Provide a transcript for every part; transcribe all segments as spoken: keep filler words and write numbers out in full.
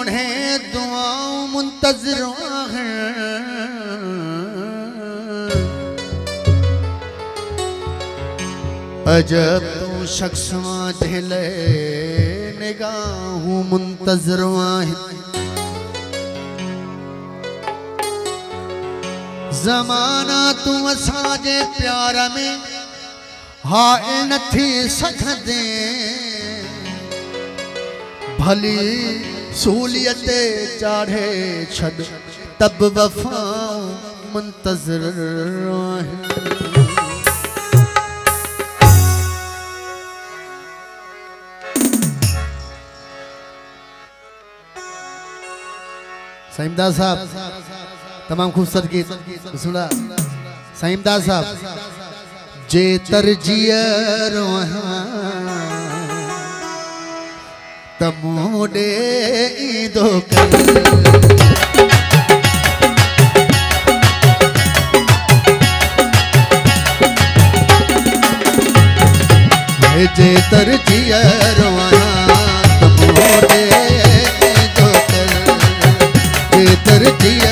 है दुआओं मुंतज़िर है। अजब तू शख्स झेले निगाहूं मुंतज़िर है। ज़माना तू असांजे प्यार में हाए न थी सघंदे। भली सूलियत चाढ़े छॾ तब वफ़ा मुंतज़िर है। साईमदास साहब तमाम खूबसूरत गीत सुना। साईमदास साहब जे तरजिया तमोडे ईदो कर। जे तरजिया तमोडे ईदो कर। जे तरजिया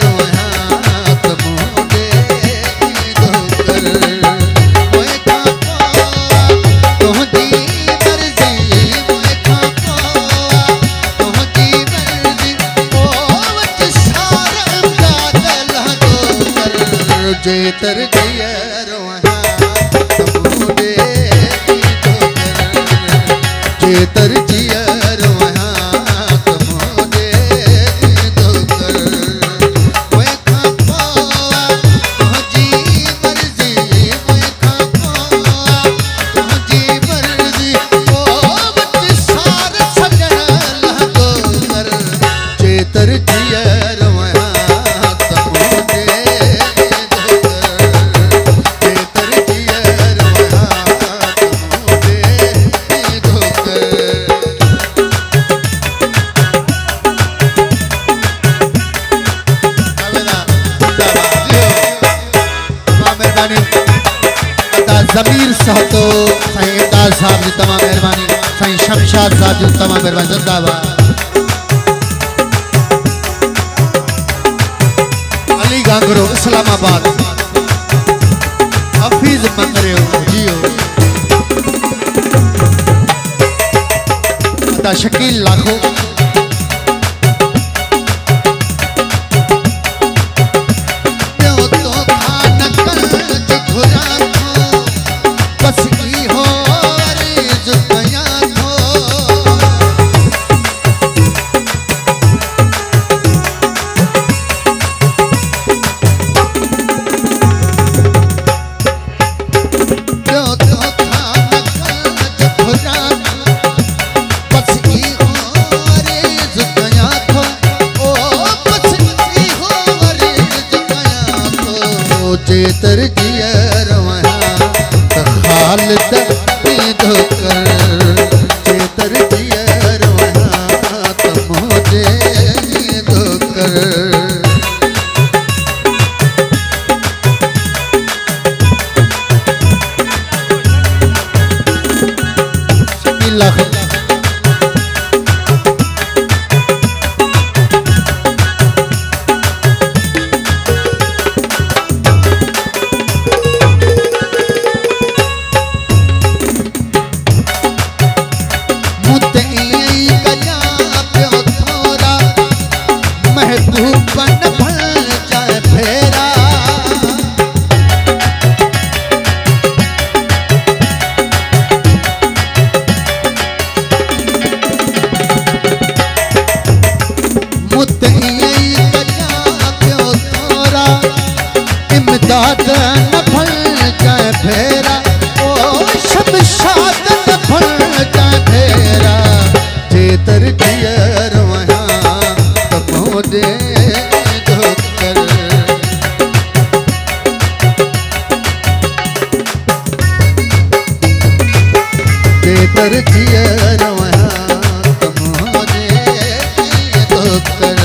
जे तरजिया तमोडे ईदो कर। जे तरजिया तमोडे ईदो कर। ओए खापा तुझी मर्जी ओए खापा तुझी मर्जी ओ वच सार सजण लहंदो कर। जे तरजिया ज़मीर साहब तो साईं इमदाद साहब जी तमाम मेहरबानी। साईं शमशाद साहब जी तमाम मेहरबानी। जिंदाबाद। अली गांगरो इस्लामाबाद। हफीज मंगरे जियो। अदा शकील लाखो। जे तरजिया खालिद ईदो कर। जे तरजिया तमोडे ईदो कर। शकील लाखो। इमदाद न भल जाए फेरा ओ शमशाद न भल जाए फेरा। जे तरजिया तमोडे ईदो कर। जे तरजिया तमोडे ईदो कर।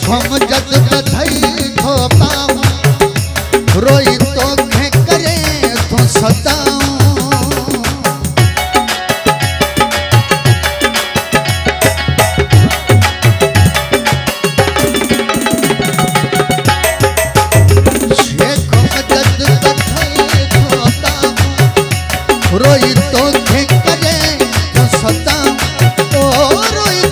शेखों जद बधाई थोपाऊं रोई तो खे करे तो सताऊं शेखों जद बधाई थोपाऊं रोई तो खे करे तो सताऊं ओ रोई